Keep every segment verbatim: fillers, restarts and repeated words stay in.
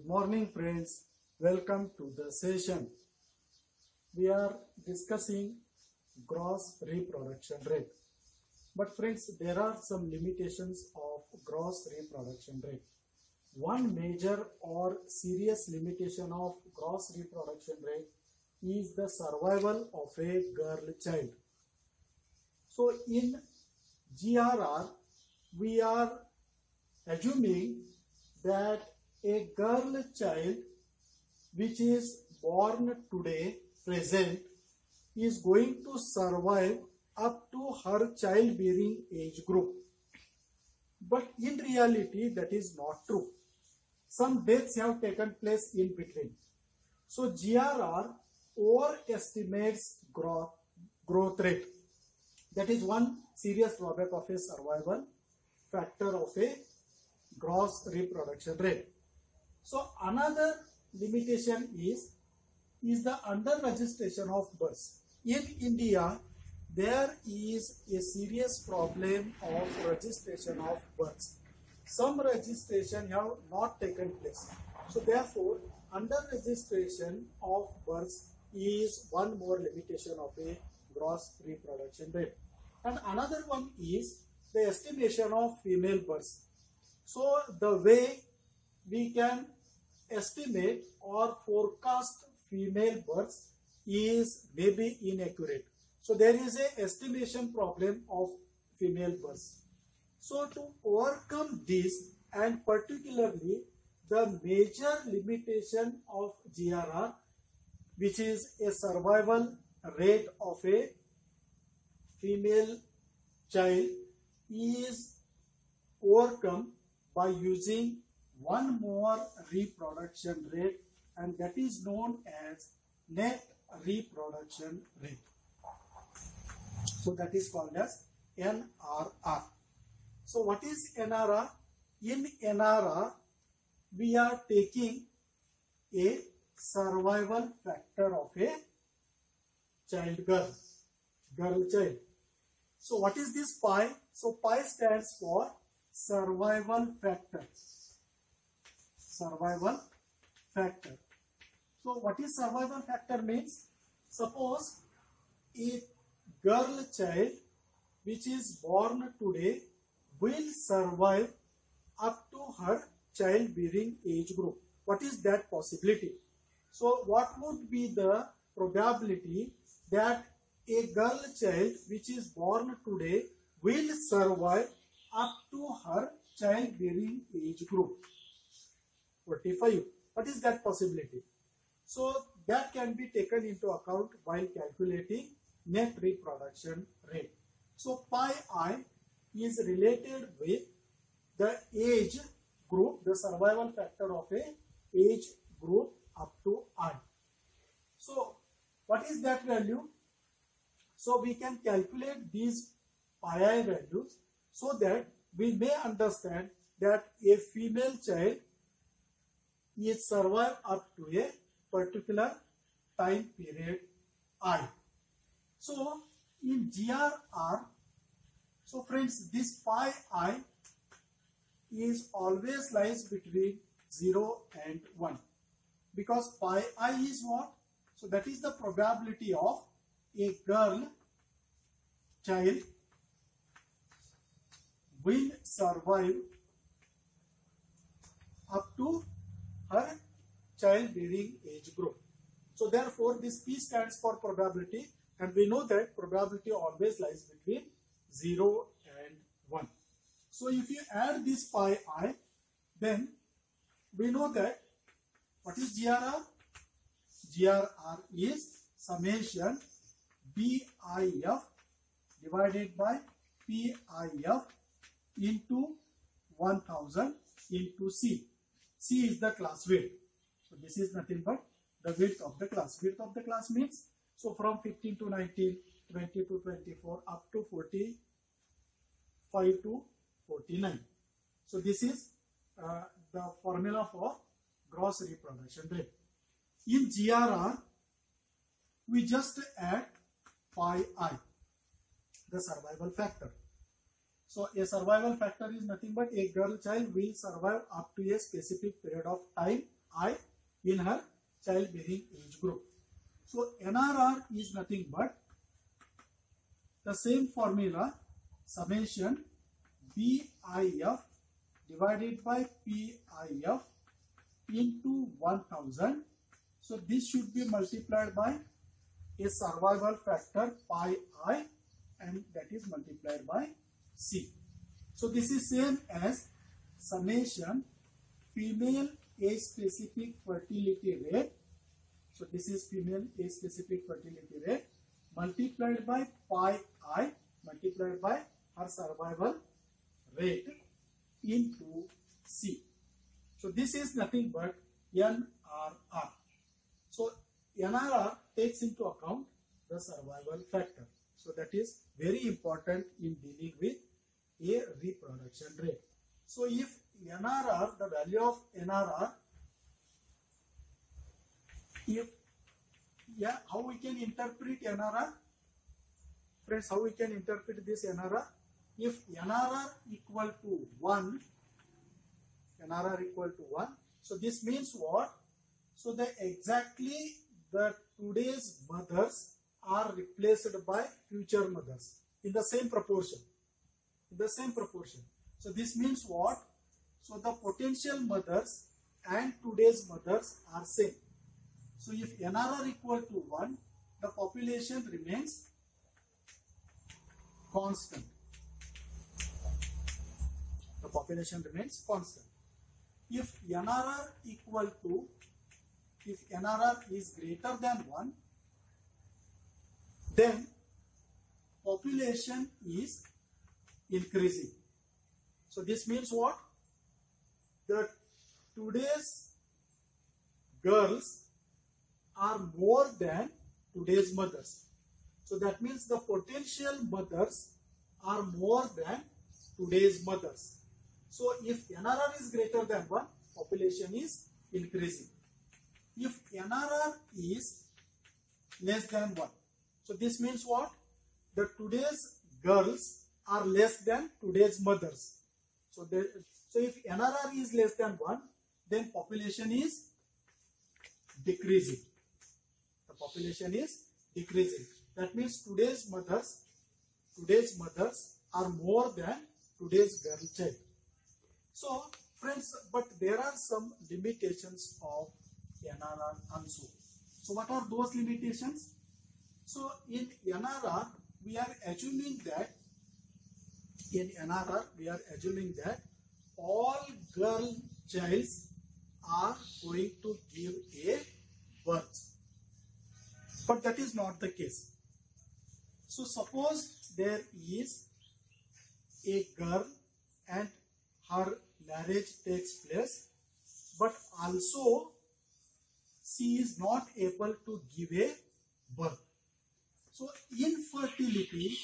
Good morning, friends. Welcome to the session. We are discussing gross reproduction rate. But friends, there are some limitations of gross reproduction rate. One major or serious limitation of gross reproduction rate is the survival of a girl child. So in G R R, we are assuming that a girl child which is born today, present, is going to survive up to her childbearing age group. But in reality, that is not true. Some deaths have taken place in between. So G R R overestimates growth, growth rate. That is one serious drawback of a survival factor of a gross reproduction rate. So another limitation is, is the under registration of births. In India, there is a serious problem of registration of births. Some registration have not taken place. So therefore, under registration of births is one more limitation of a gross reproduction rate. And another one is the estimation of female births. So the way we can estimate or forecast female births is maybe inaccurate. So there is a estimation problem of female births. So to overcome this, and particularly the major limitation of G R R, which is a survival rate of a female child, is overcome by using one more reproduction rate, and that is known as net reproduction rate. So that is called as N R R. So what is N R R? In N R R, we are taking a survival factor of a child girl, girl child. So what is this pi? So pi stands for survival factor. Survival factor. So what is survival factor means? Suppose a girl child which is born today will survive up to her childbearing age group. What is that possibility? So what would be the probability that a girl child which is born today will survive up to her childbearing age group? forty-five. What is that possibility? So that can be taken into account while calculating net reproduction rate. So pi I is related with the age group, the survival factor of a age group up to I. So what is that value? So we can calculate these pi I values so that we may understand that a female child is survive up to a particular time period I. So in G R R, so friends, this pi I is always lies between zero and one, because pi I is what? So that is the probability of a girl child will survive up to her childbearing age group. So therefore this P stands for probability, and we know that probability always lies between zero and one. So if you add this pi I, then we know that what is G R R? G R R is summation B I F divided by P I F into one thousand into C. C is the class width. So this is nothing but the width of the class. Width of the class means, so from fifteen to nineteen, twenty to twenty-four, up to forty-five to forty-nine. So this is uh, the formula for gross reproduction rate. In G R R, we just add pi I, the survival factor. So a survival factor is nothing but a girl child will survive up to a specific period of time I in her childbearing age group. So N R R is nothing but the same formula, summation B I F divided by P I F into one thousand. So this should be multiplied by a survival factor pi I, and that is multiplied by C. So this is same as summation female age specific fertility rate. So this is female age specific fertility rate multiplied by pi I multiplied by her survival rate into C. So this is nothing but N R R. So N R R takes into account the survival factor. So that is very important in dealing with a reproduction rate. So if N R R, the value of N R R, if yeah, how we can interpret N R R? Friends, how we can interpret this N R R? If N R R equal to one, N R R equal to one, so this means what? So the exactly the today's mothers are replaced by future mothers in the same proportion. In the same proportion. So this means what? So the potential mothers and today's mothers are same. So if N R R equal to one, the population remains constant. The population remains constant. If N R R equal to, if N R R is greater than one, then population is increasing. So this means what? That today's girls are more than today's mothers. So that means the potential mothers are more than today's mothers. So if N R R is greater than one, population is increasing. If N R R is less than one, so this means what? That today's girls are less than today's mothers. So, there, so if N R R is less than one, then population is decreasing. The population is decreasing. That means today's mothers, today's mothers are more than today's girl child. So friends, but there are some limitations of N R R also. So what are those limitations? So in N R R, we are assuming that in N R R, we are assuming that all girl childs are going to give a birth. But that is not the case. So suppose there is a girl and her marriage takes place, but also she is not able to give a birth. So infertility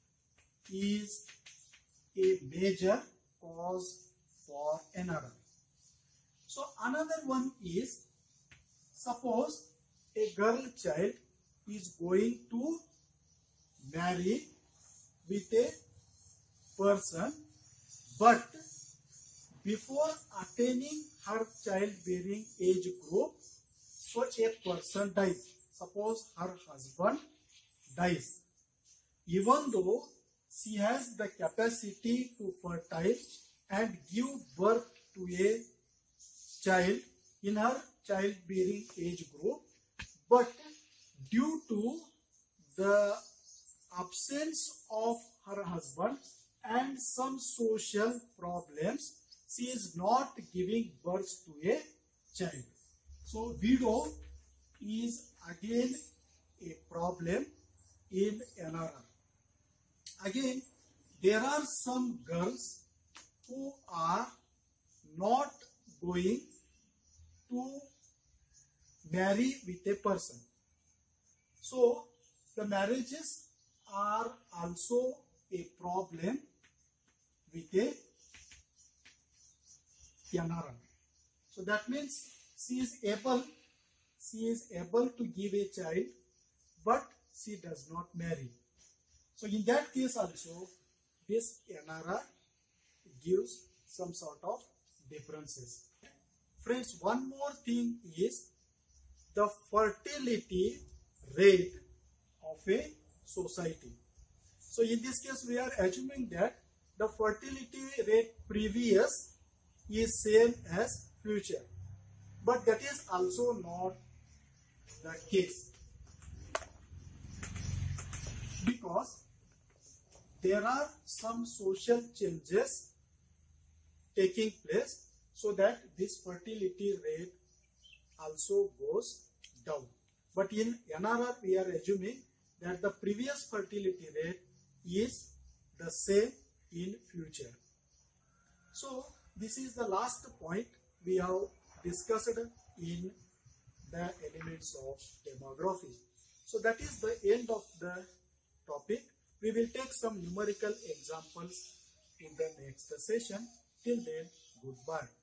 is a major cause for N R R. So another one is, suppose a girl child is going to marry with a person, but before attaining her childbearing age group, so a person dies. Suppose her husband dies. Even though she has the capacity to fertile and give birth to a child in her childbearing age group, but due to the absence of her husband and some social problems, she is not giving birth to a child. So widow is again a problem in N R R. Again, there are some girls who are not going to marry with a person. So the marriages are also a problem with a N R R. So that means she is able, she is able to give a child, but she does not marry. So in that case also, this N R R gives some sort of differences. friends, one more thing is the fertility rate of a society. So in this case, we are assuming that the fertility rate previous is same as future, but that is also not the case, because there are some social changes taking place so that this fertility rate also goes down. But in N R R, we are assuming that the previous fertility rate is the same in future. So this is the last point we have discussed in the elements of demography. So that is the end of the topic. We will take some numerical examples in the next session. Till then, goodbye.